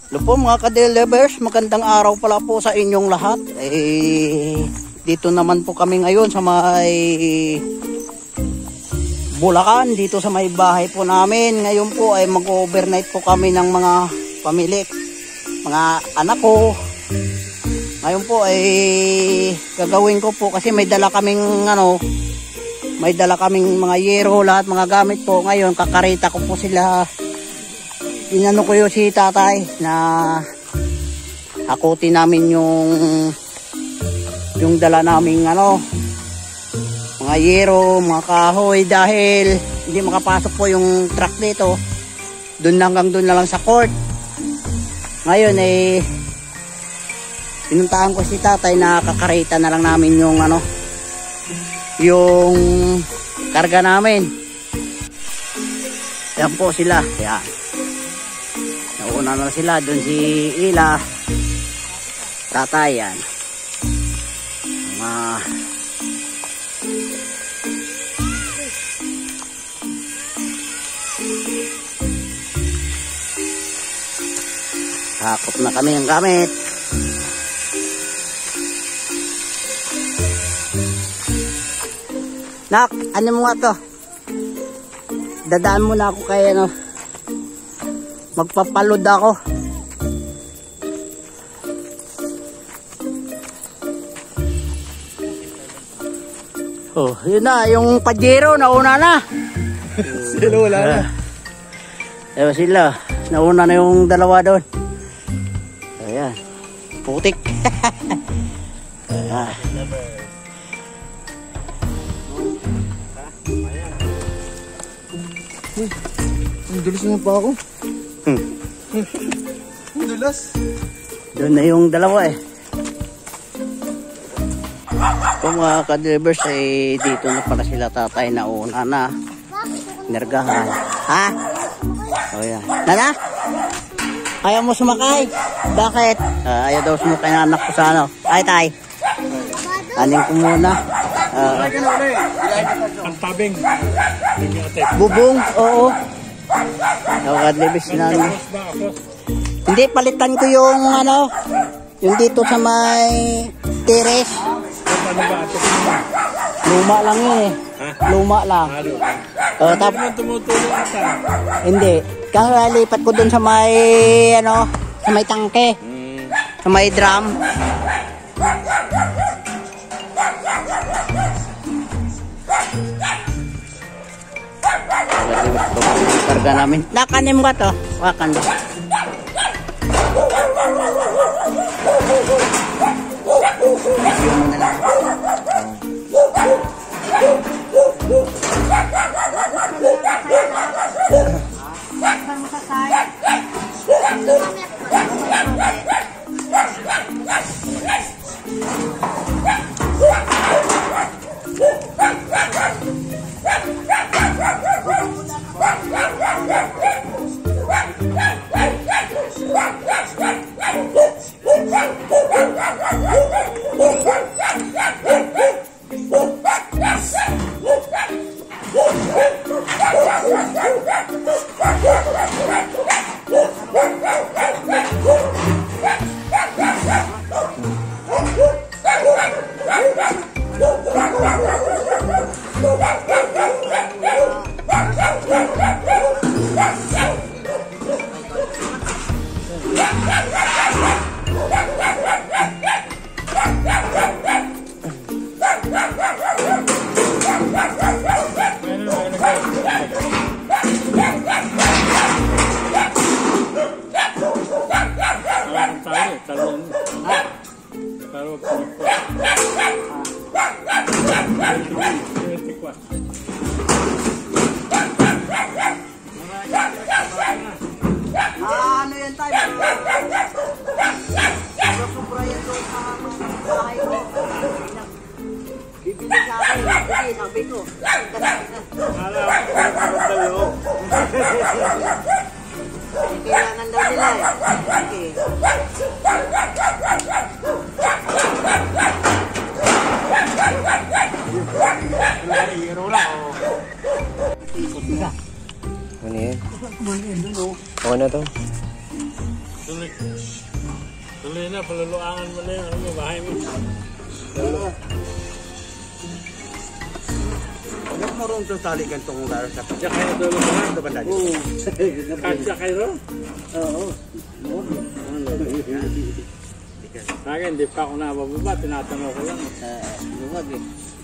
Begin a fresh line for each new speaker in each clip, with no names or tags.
Hello po mga ka-delivers, magandang araw pala po sa inyong lahat. Dito naman po kami ngayon sa may Bulacan, dito sa may bahay po namin. Ngayon po ay mag-overnight po kami ng mga pamilya, mga anak ko. Ngayon po ay gagawin ko po kasi may dala kaming may dala kaming mga yero, lahat mga gamit po. Ngayon kakarita ko po sila. Inano ko yung si tatay na akutin namin yung dala naming mga yero, mga kahoy dahil hindi makapasok po yung truck dito. Doon hanggang doon na lang sa court. Ngayon pinuntahan ko si tatay na kakarita na lang namin yung karga namin. Yan po sila. Yan. Nauna na sila. Doon si Ila. Tatay yan. Hakot na kami ng gamit. Nak, ano mo nga to? Dadaan muna ako kay magpapalod ako. Oh, yun na, yung Pajero nauna na.
Sila wala na.
Ewan sila, nauna na yung dalawa doon. Ayan, putik. Ayan.
Ang dulas na pa ako. Ang dulas.
Doon na yung dalawa Kung mga ka-delivers dito na pala sila tatay na una na. Nergahan. Ha? O yan. Nana? Ayaw mo sumakay? Bakit? Ayaw daw sumakay na anak ko sa Ay tay. Aning ko muna.
Ang tabing.
Bubong, oo. Nakakadlibis na Hindi, palitan ko yung yung dito sa may teres. Luma lang yun Luma lang.
Tumutulong ata.
Hindi. Kasi lipat ko dun sa may sa may tangke. Sa may drum. Karga namin. Nakanim ka to. Wakan do. Video mo na lang. Ano yan tayo? Sobra yan doon sa bahay ko. Bibili sa akin. Bibili, sabi ko. Kailangan daw nila Okay.
Ano yan? Oo na to. Tuloy na, paluluangan mo na yung bahay mo.
Huwag mo rin itong tali gantong laro sa
Diyan kayo tulog na.
ito ba dali?
Kasya kayo.
Oo.
Sa akin, di pa ako nabababa. Tinatanong ko lang.
Luwag eh.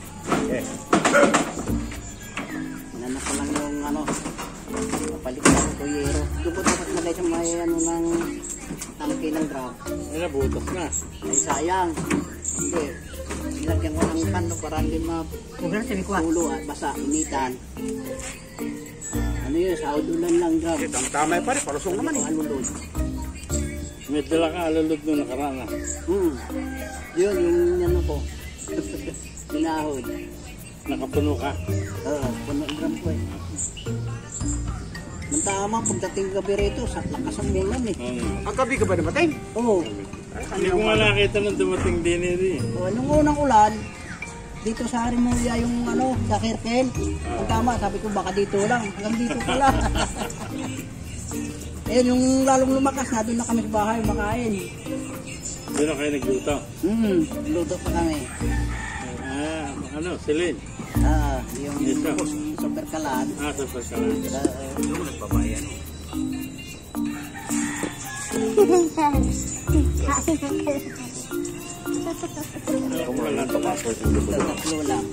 Inanak ko lang yung ano, kapalit ko ang kuyero. Doon ko dapat nalay sa may ano ng tangke ng grab.
Ay, nabutas na.
Ay sayang. Hindi. Nilagyan ko ng pano para hindi mapulo at basa, initan. Ano yun, sa udulan lang grab.
Ang tamay pa rin, palusong naman eh.
Alulod.
May dala ka alulod nung nakaraan na.
Yun, yung ano ko. Sinahod.
Nakapuno ka.
Oo, puno gram ko eh. Nang tama, pagdating gabi rito, sa lakas ang ulan eh.
Ang gabi ka ba namatay?
Oo.
Hindi ko nga nakita nung dumating din eh.
Nung unang ulan, dito sa Harimuya yung ano, sa Kirkel. Ang tama, sabi ko baka dito lang. Hanggang dito pala. Ayun, yung lalong lumakas na, doon na kami sa bahay makain.
Doon na kayo nagluto.
Luto pa kami.
Ano, silid?
Yung
Ito.
super kalan.
Sa pagkalan.
Yung nagbabayan.
Tatlo lang.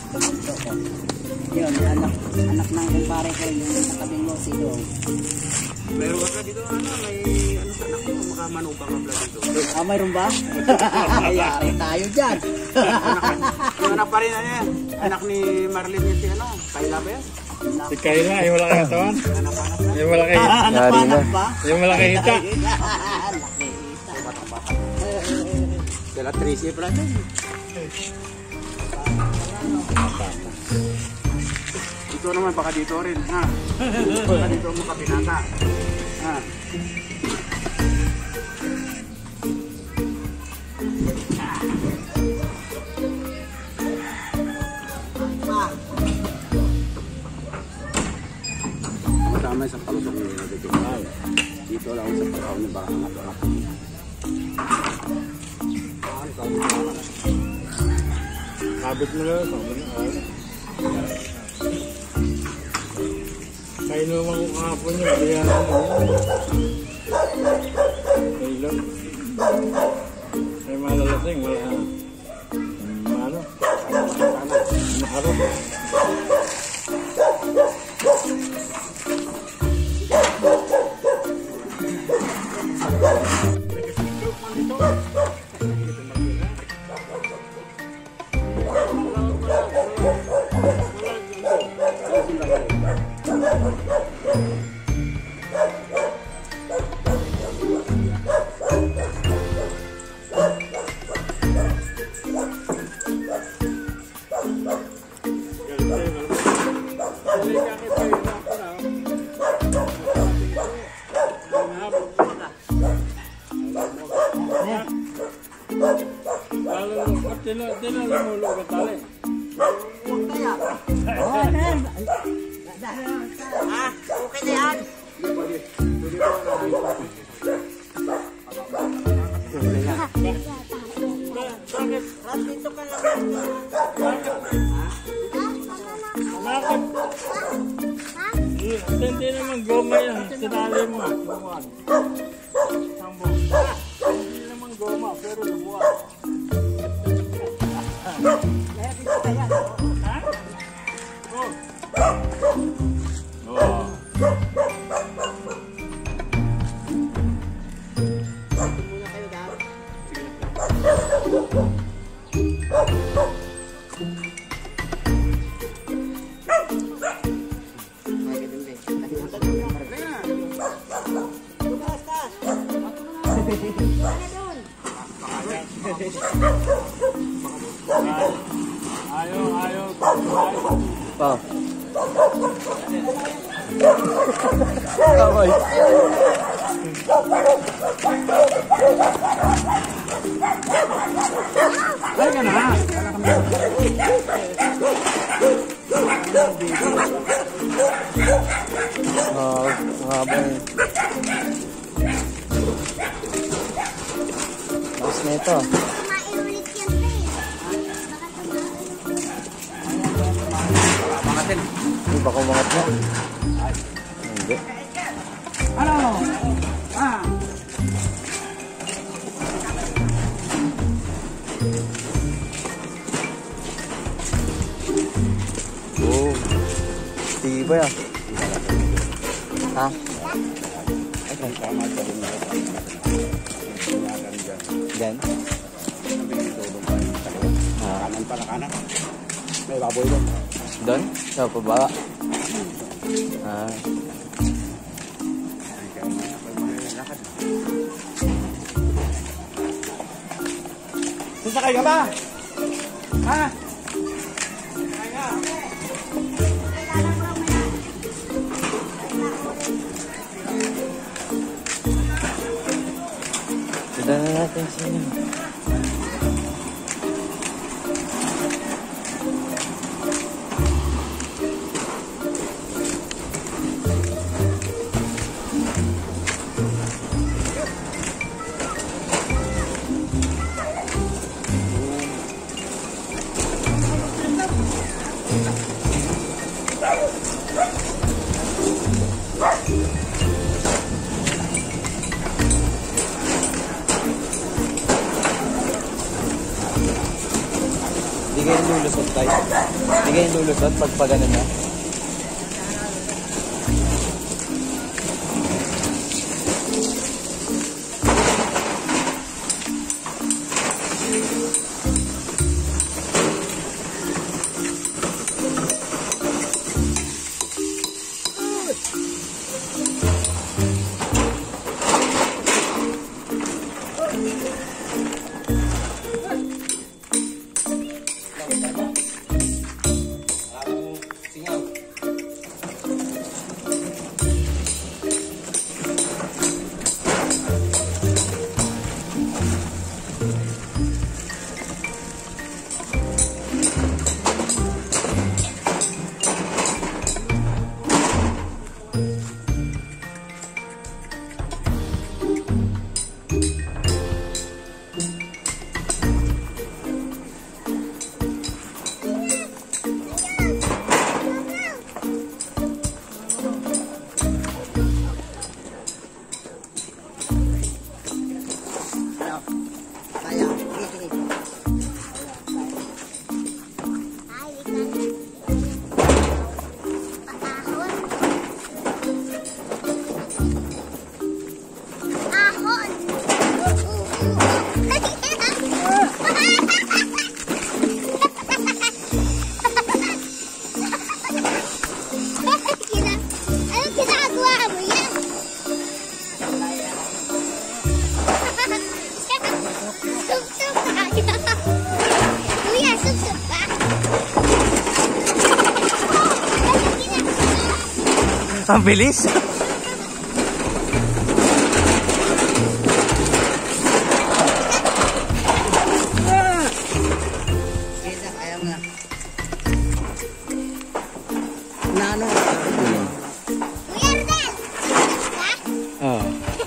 Yun, anak ng kumpare ko, yung nakabing mo, sino.
Meron ka dito, ano, may ano sa anak mo, makamanubang ka pala dito.
Mayroon ba? Ayari tayo dyan.
Yung anak pa rin, ano yan? Anak ni Marlene yun si ano, Kayla ba yan?
Si Kayla, yung malaki katawan.
Anak-anak na.
Yung malaki.
Anak ba?
Yung malaki hita.
Laki hita.
Sila Tracy pala dyan. Ito naman, baka dito rin, ha? Baka dito mo kapinata. Ha? Masama sa palusok nyo na dito. Dito lang sa pagkaw ni Barangat.
Kabit mo lang. Kayo naman kung kahapon yun. Kaya Kayla. May malalasing. May ano? Maharap. Tila lumulo ka tali.
Huwag kaya. Okay na yan.
Bakit?
Dito ka lang.
Bakit? Hindi naman goma yan. Sinali mo. Lumuan. Sambo. Hindi naman goma pero lumuan. Ha? Oh. Oh.
Muna kayo daw.
Ayaw.
Pa. Kamay.
Ay ka na.
Haba yun.
nito.
Maiulit yan, pre.
Mangatin.
Uy, baka umangat na. Hindi.
Ano? Ah.
Oh. Tibay ah. Ha?
Ay, kung tama ka rin na.
Yan.
Sabi nito, doon pa yung kaliwa. Kanan pa na kanan. May baboy doon.
Doon? Sa pababa. Ah.
Ay, kaya may lakad. Sasakay ka ba? Ha?
Tignan na natin sa inyo. Hindi kayo lulusot tayo. Hindi kayo lulusot pag pagano na.
Kaya, sige.
Ay, ahon. Ahon. Ano ginagawa mo yan? Sub-sub ka. Kuya, sub-sub ka.
Ang bilis!
Sige, ayaw na. Nano?
Kuya Ardel, sub-sub ka?
Oo.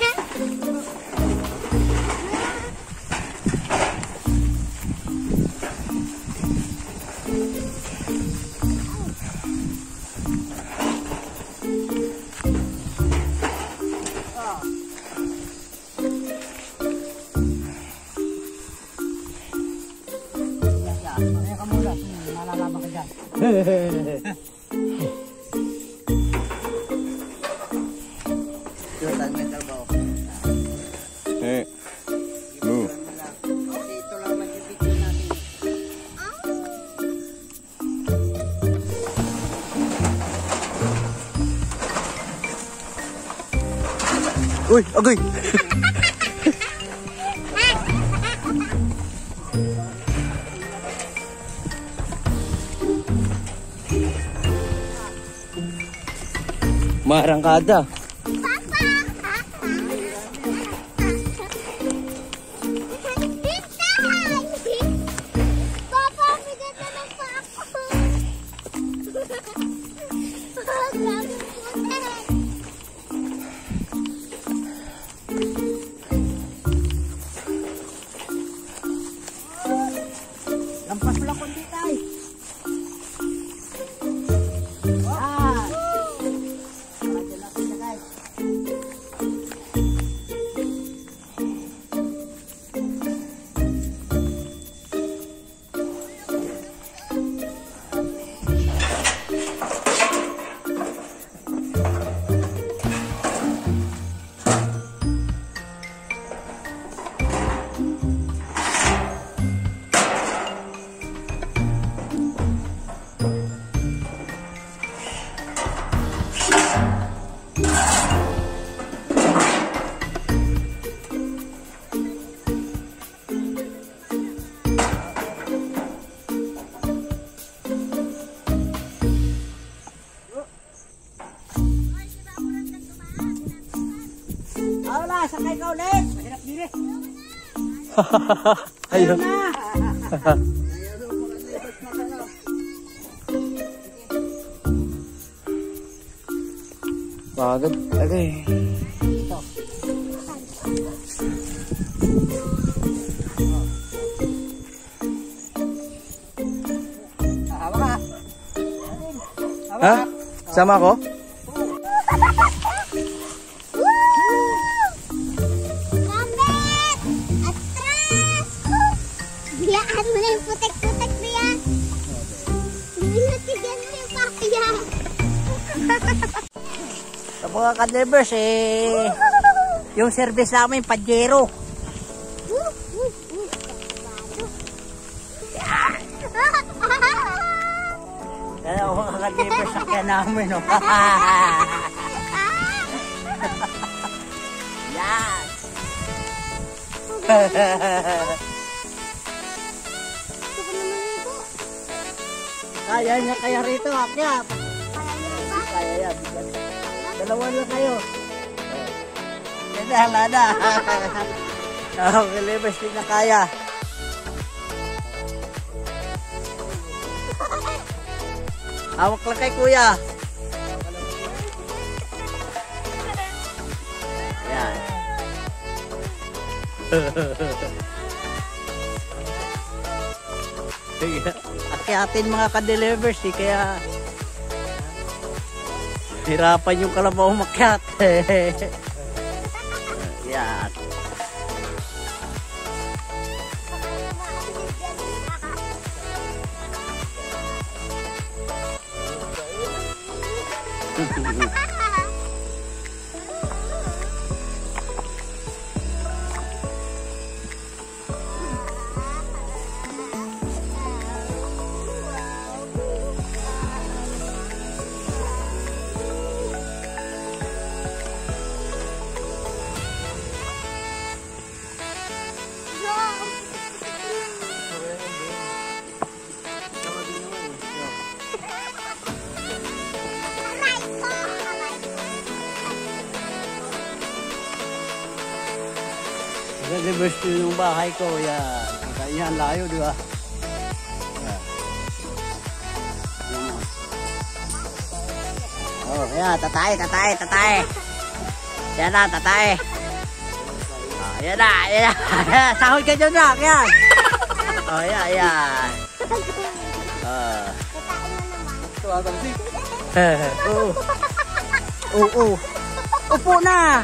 Kaya ka muna. Malalaman ka dyan. Jordan, may trabaho.
Eh. Move.
Dito lang mag-video natin.
Uy, agoy! Marangkada.
Papa, bigat na ng paa ko. Grabe po.
sakay ka ulit. Mahirap din eh.
Ayun. Pagod. Okay.
Hawa ka.
Ha? Sama ko?
Kapit! Atras! Biyaan mo na yung putek-putek niya. Binutigan mo yung papaya.
Sa mga kadlivers yung service namin Pajero. Kaya mga kadlivers sakyan namin. Oh. Yes! Kaya niya kaya rito, akyat. Kaya yan. Dalawa lang kayo. Yan na, hala na. Kadlivers din na kaya. Hawak lang kay kuya. Yan. Akyatin mga ka-delivers kaya hirapan yung kalabaw makyat. Yan. Reverse to yung bahay ko. Yan. Kita niya ang layo, di ba? Yan. Yan. Oh, yan. Tatay. Yan na, tatay. Oh, yan na. Sahod ka dyan na. Yan. Oh, yan. Upo na.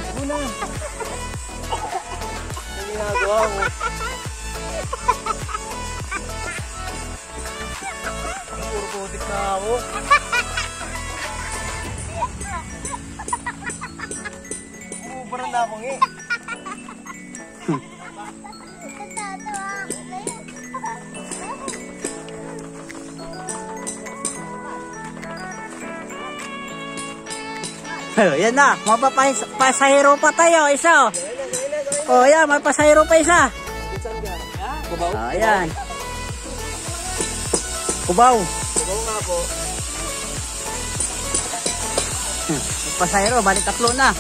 Ginagawa mo. Puro putik na ako. Parang na akong
Yan na. Mapapasahero pa tayo. Isa. Oh, yan. May pasahero pa isa.
Kubaw?
Ayan. Kubaw.
Kubaw nga po.
Pasahero. Balik 3 na.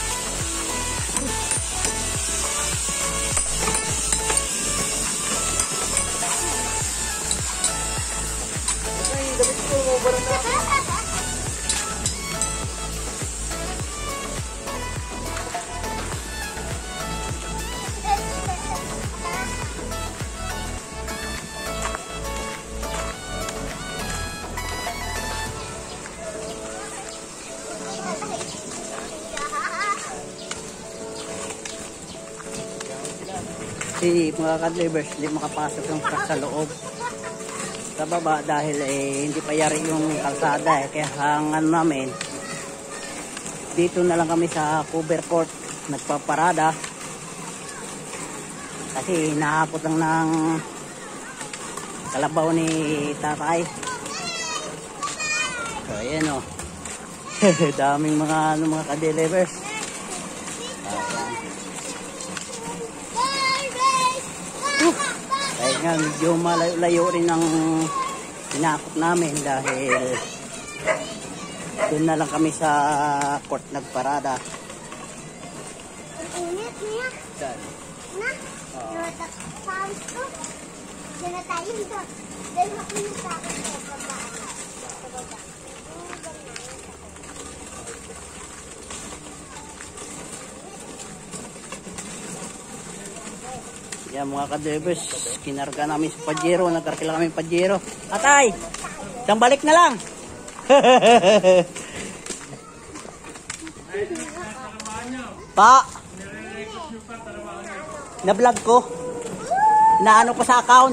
Si mga kadlivers hindi makapasok yung truck sa loob sa baba dahil hindi pa yari yung kalsada kaya ang ano namin dito na lang kami sa cover court nagpaparada kasi nahakot lang ng kalabaw ni tatay. So ayan o. Daming mga ka-delivers. Kaya nga medyo malayo rin ang hinakot namin dahil doon na lang kami sa court nagparada.
Na? Sounds ko. Diyan na tayo dito. Dahil ako yung sa akin sa baba. Sa baba.
Yan mga ka-drivers, kinarga namin sa Pajero, nagkarkila kami Pajero. Atay! Isang balik na lang! Pa! Na-vlog ko. Naano ko sa account.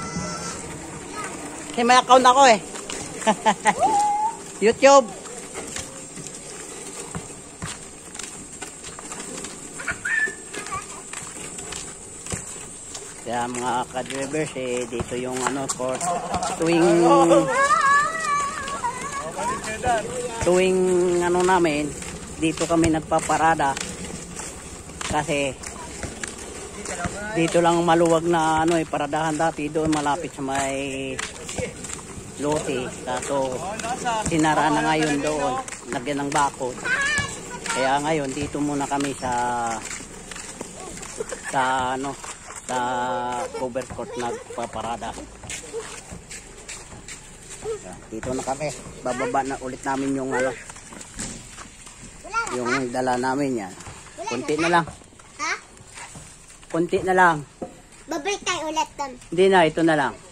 Kasi may account ako eh. YouTube. Kaya mga ka-drivers eh, dito yung ano for tuwing ano namin, dito kami nagpaparada kasi dito lang maluwag na ano eh, paradahan dati doon malapit sa may lote, kaso sinara na ngayon doon, lagyan ng bakod. Kaya ngayon dito muna kami sa ano sa cover court nagpaparada. Dito na kami, bababa na ulit namin yung ano, yung dala namin yan. Kunti na lang.
Ha?
Kunti na lang.
Babalik tayo ulit doon.
Hindi na, ito na lang.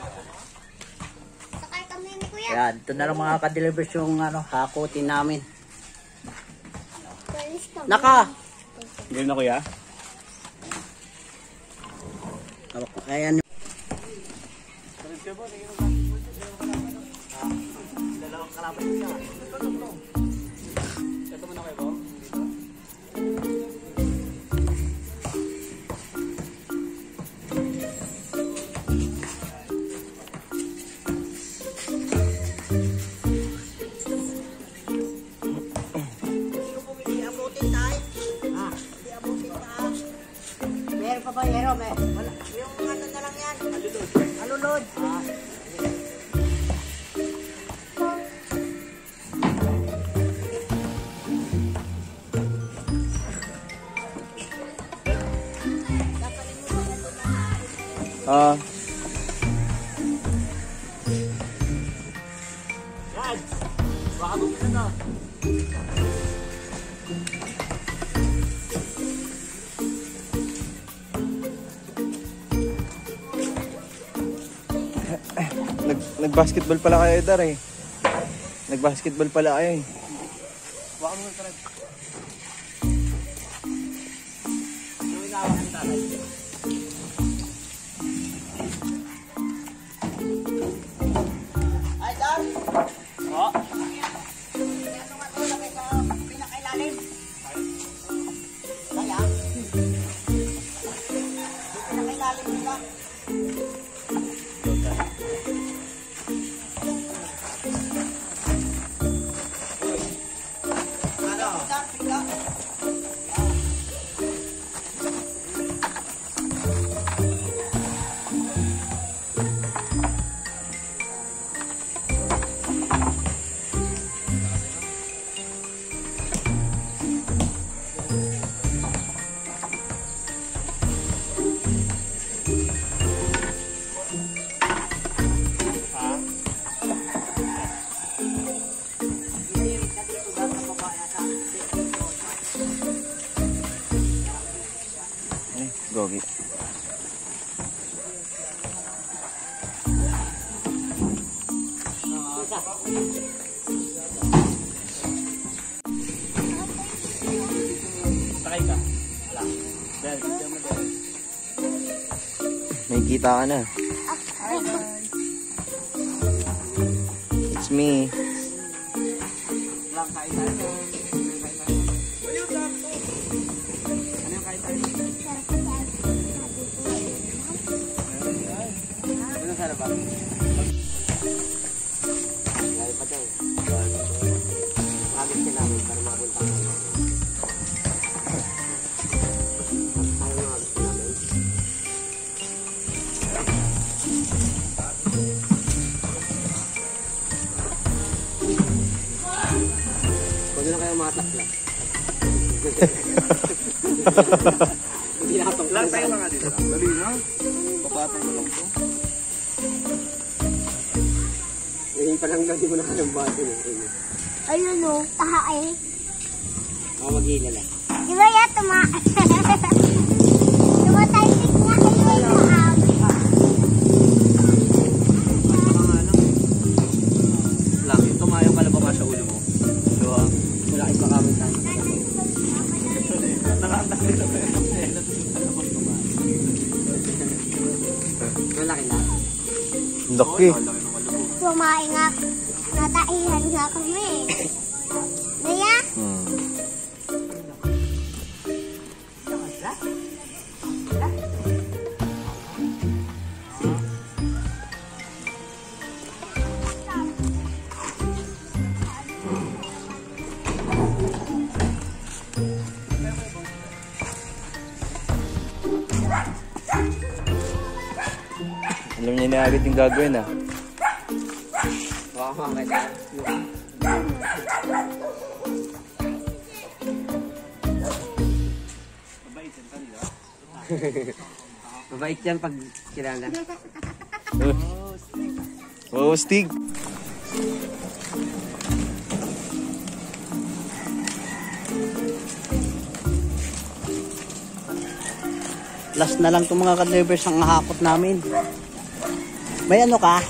Sakay kami ni Kuya.
Kaya dito na lang mga ka-delivers yung ano, hakutin namin.
Police kami.
Naka!
Ganyan na kuya?
Ayan. Meron pa ba yero? Wala. Yung ano na lang yan. Alulod. Baka bumili na.
Nag-basketball pala kayo, Dar eh. Nag-basketball pala kayo eh.
Baka mo na yung inawakan ni tatay. Ay, Dar! O? Ito nga ito, lagay sa pinakailalim. Kaya? Pinakailalim nila.
Gogi.
Sakay ka. Wala. Dahil, hindi mo dahil.
May kita ka na. It's me.
Lang kain tayo. Ano yung kain tayo? Ano sa labas? Dahil pa tayo. Agad sila namin para mabunta ka namin. Huwag na kayo matakla.
Lang tayo mga dito.
Dali na.
Papatong ko lang to.
Ayun o, tahae.
Mamagila lang.
Di ba yan, tumatalsik nga kayo
Laki, tumayo ka na ba sa ulo mo? Diba?
Wala kayo makamit na. Malaki na.
Laki.
Kumain nga, nataihan nga kami. Naya?
Alam niya na agad yung gagawin ah.
Mabait yan pag kilala.
Oh, Stig.
Last na lang itong mga kadrivers ang hakot namin. May ano ka?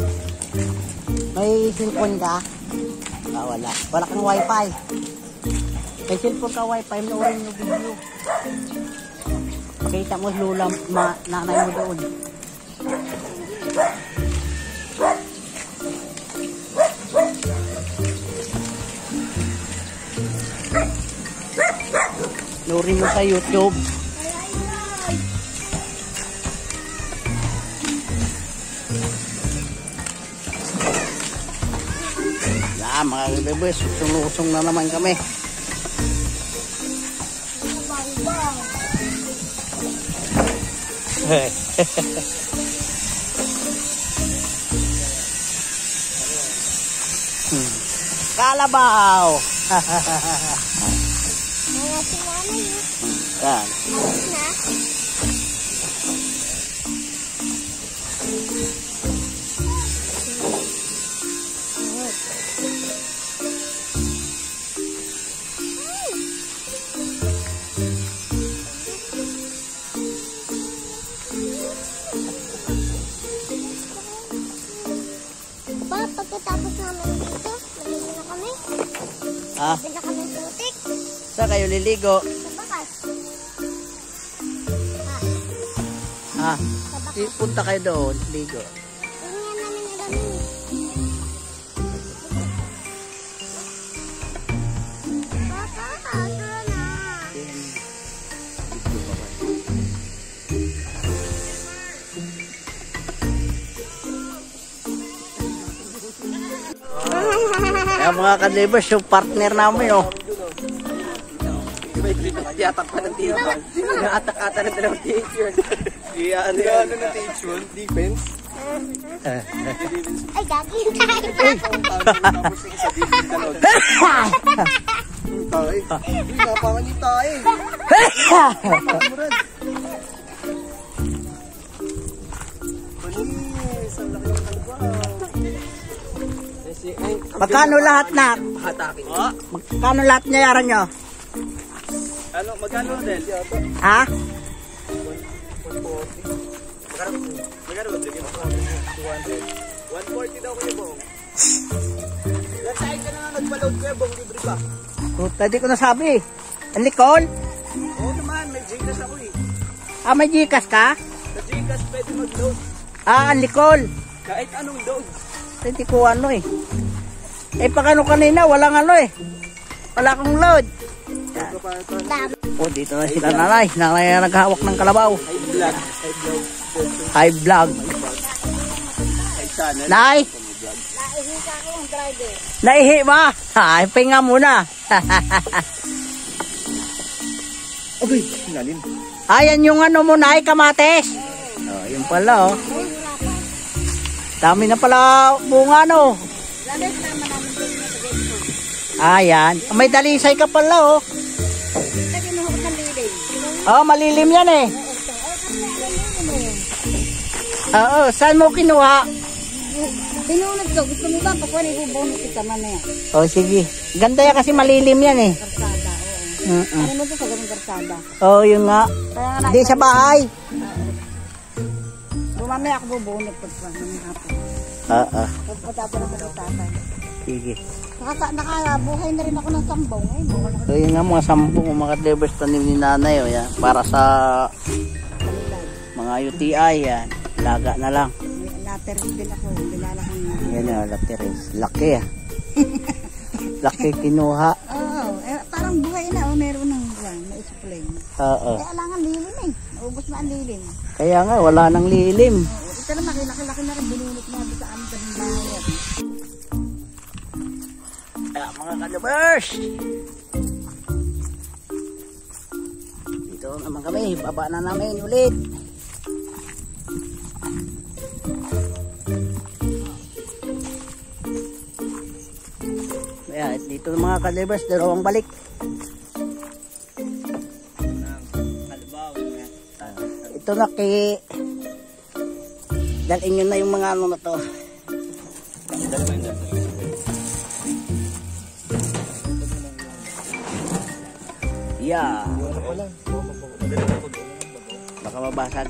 May cellphone ka? Ah, wala. Wala kang wifi. May cellphone ka wifi, manoorin yung video. Pakita mo lula, nanay mo doon. Manoorin mo sa YouTube. Mga bebes, lusong na naman kami. Kalabaw.
Mga sinanay yun.
Yan.
Na? Pa, pagkatapos namin dito, naligo na kami.
Ah,
Sabi na kami putik.
saan kayo liligo?
Sa bakas.
Ah,
Sa bakas.
punta kayo doon, ligo.
Tingnan namin na namin. Papa, tara na. Kaya mga kadrivers, yung partner namin, oh.
Yatak pa ng teacher. Atak-ata na ng teacher. Ano ng teacher? Defense?
Ay, gagi.
Tapos yung isa din dalawag. Tayo. Uy, napangalit tayo. Panis, ang laki ng kalbaw.
Magkano lahat na?
Hatakin.
Magkano lahat niyayaran nyo?
Ano, magkano din?
Ha?
Magkano ba? 200. 140 daw kayo, Bong. Nag-side ka na nga nagpa-load kayo, Bong. Libre ba?
Puta, di ko nasabi. Ang likol?
Oo naman, may Gcash ako eh.
Ah, may Gcash ka?
Sa Gcash pwede mag-load.
Ah, ang likol.
Kahit anong load.
Hindi ko ano eh. Eh, pagano kanina, walang ano eh. Wala akong load. Oh, dito na sila nanay. Nanay na naghawak ng kalabaw.
Vlog.
High vlog. Nay!
Naihi ka ako ang driver.
Naihi ba? Ay, pinga muna.
Abay, sinalin.
Ayan yung ano mo, Nay, kamates. Oh, yun pala, oh. Dami na pala bunga, no? Ayan. May dalisay ka pala, oh. Oh, malilim yan eh. Oo, saan mo kinuha?
Binunod ko. Gusto mo ba? Pakuha na ibubunod kita man na yan.
Oh, sige. Ganda yan kasi malilim yan eh.
Karsada, oo. Ano mo to sa ganung karsada?
Oh, yun nga.
Kaya nga
Di sa bahay.
Mamaya ako bubunod po sa mga hapon.
Oo.
Pagpatata na sa tatay.
Sige.
Nakabuhay na rin ako ng sambong.
So yun nga mga 10 mga ka-drivers tanim ni nanay. Oh, yan. Para sa mga UTI yan. Laga na lang.
Lateris din ako. Bilala ko na.
Yan yung lateris. Laki ah. Laki kinuha.
Oo. Parang buhay na. Meron ng na-explain.
Oo.
Kaya alangan lilim eh. Naubos na ang lilim.
Kaya nga wala nang lilim.
Ito na makilaki-laki na rin. Binunot na sa amin sa bahay.
Mga ka-drivers. Dito naman kami. Baba na namin ulit. Kaya dito mga ka-drivers. Dalawang balik. Ito na dalhin nyo na yung mga ano na to. Yeah. Baka mabasag.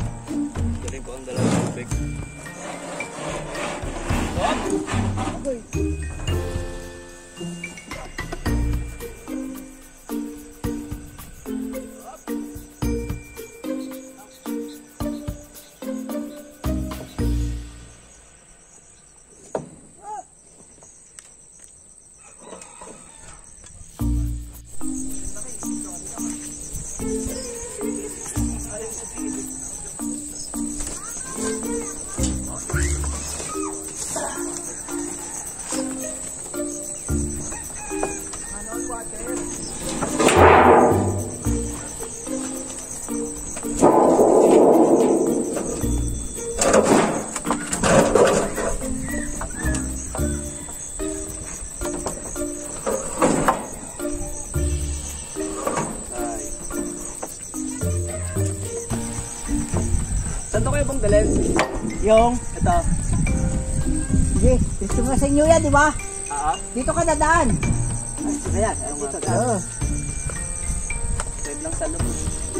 Saan to kayo bang dalhin?
Yung,
Ito.
sige, gusto mo sa inyo yan, di ba? Dito ka dadaan.
Ayan. Ayaw nga.
Oo.
Red lang sa loob.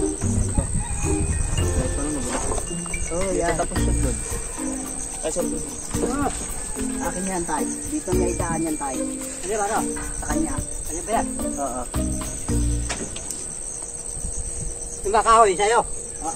Oh, yan.
Tapos siya doon. Ay, sa doon.
Akin yan, tay. Dito niya itaan yan, tay.
Ano ba?
Sa kanya.
Ano ba yan?
Oo.
Yung makahoy sa'yo.
Oo.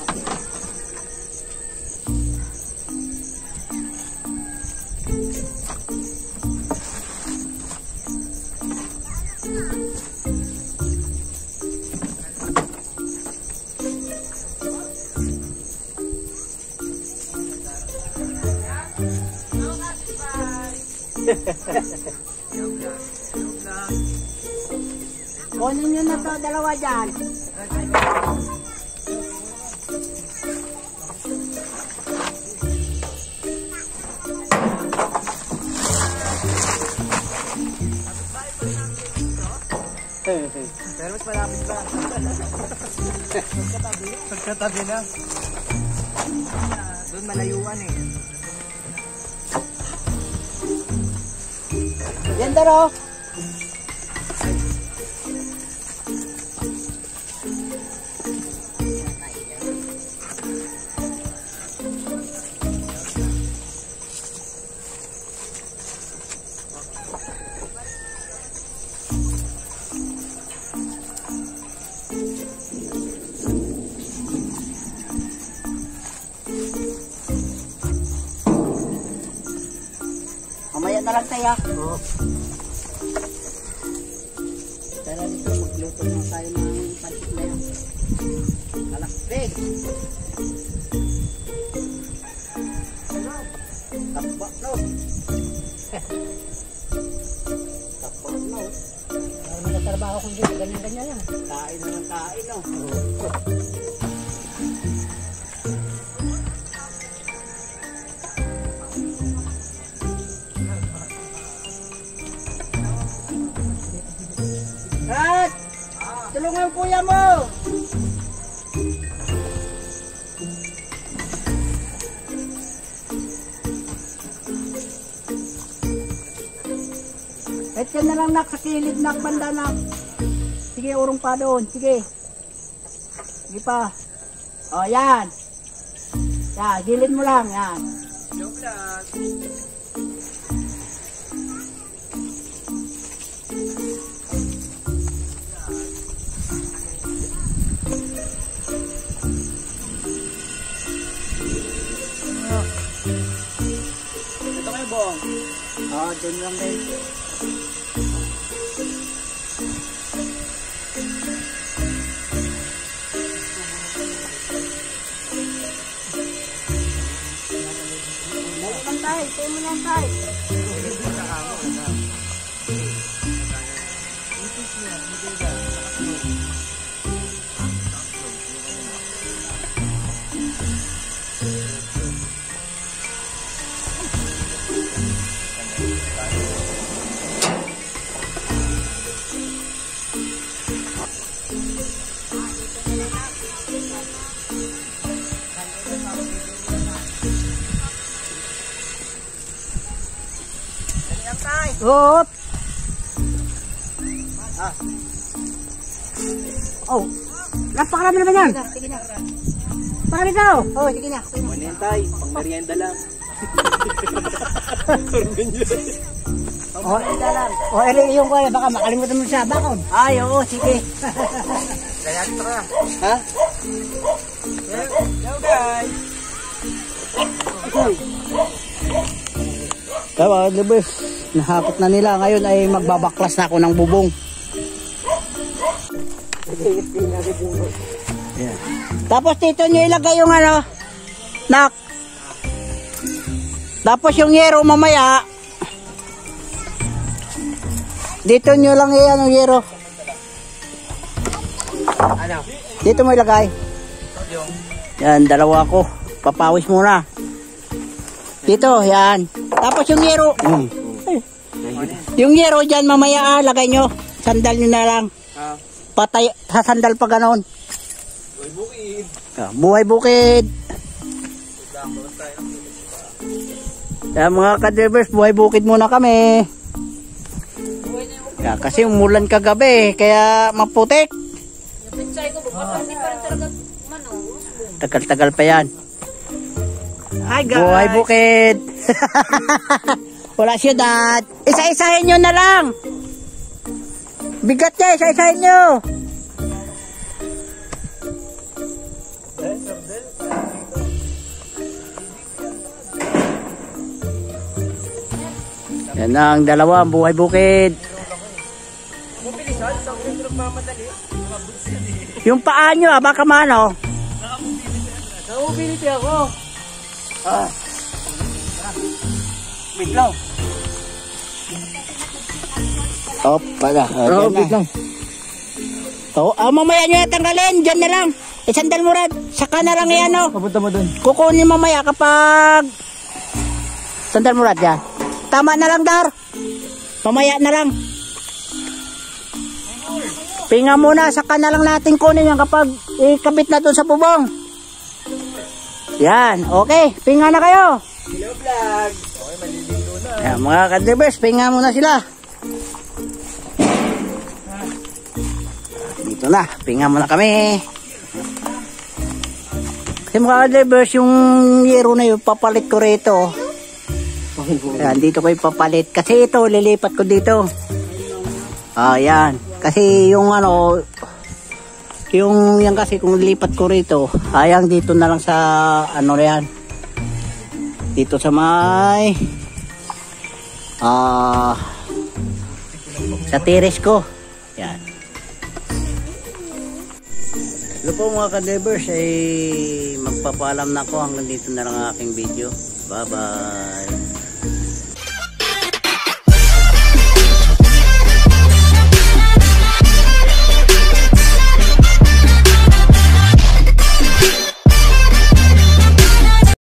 Kunin nyo na to, dalawa dyan.
Pero mas malapit ba? Pagkatabi na. Doon malayuan eh.
Yan daro. Mamaya na lang tayo. Oo. Tara dito, magluto na tayo ng pancit na yan. Kalakpig. Takbak no. Takbak no. Para magkatrabaho kung dito, ganyan-ganyan yan. Kain na ng kain no. At tulungan kuya mo. Kahit yan na lang nak, sa kilid nak, banda nak. Sige, urong pa doon. Sige. Sige pa. O, yan. Yan, gilid mo lang. Yan.
Joke lang. Ito kayo, Bong.
O, dun lang din. Tayo mo lang tayo. Hop. Oh. Napakarami naman yan. Sige na. Pakarami ka. Oh, sige na.
Manintay, pang merienda lang.
Oh, eri yung ko, baka makalimutan mo siya. Bakon. Ay, oo, sige.
Kaya ito ka.
Ha?
Hello guys.
Kaya, Libes, nahakot na nila. Ngayon ay magbabaklas na ako ng bubong. Yeah. Tapos dito nyo ilagay yung ano, nak. Tapos yung yero mamaya, dito nyo lang yan yung yero.
Ano?
Dito mo ilagay. Yan, dalawa ko. Papawis muna. Dito, yan. Tapos yung yero. Yung yero dyan mamaya, lagay nyo. Sandal nyo na lang. Patay, sa sandal pa ganon.
Buhay bukid.
Buhay bukid. Kaya mga ka-drivers, buhay bukid muna kami. Kaya, kasi umulan kagabi, kaya maputik. Tagal-tagal pa yan.
Hi guys.
Buhay bukid. Wala siyudad. Isa-isahin nyo na lang. Bigat niya, isa-isahin nyo. Yan na ang dalawa, buhay bukid. Yung paa nyo, baka mano.
Naubility ako.
Wait lang. Oh, pala. Oh, wait lang. Oh, mamaya nyo yung tanggalin. Diyan na lang. Isandal mo rin. Saka na lang yan, oh.
Papunta mo dun.
Kukunin mamaya kapag... Sandal mo rin dyan. Tama na lang, Dar. Mamaya na lang. Pinga muna. Saka na lang natin kunin yan kapag ikabit na doon sa bubong. Yan. Okay. Pinga na kayo.
Hello vlog. Okay, maliligo na.
Yan, mga ka-drivers, pinga muna sila. Dito na, pinga muna kami. Kasi mga ka-drivers, yung yero na yun, papalit ko rito. Yan, dito ko ipapalit. Kasi ito, lilipat ko dito. Yan. Kasi yung ano, yung yan kasi kung lilipat ko rito, hayang dito na lang sa ano na yan. Dito sa may sa terrace ko. Yan. Hello po mga ka-drivers, ay magpapaalam na ako hanggang dito na lang ang aking video. Bye bye.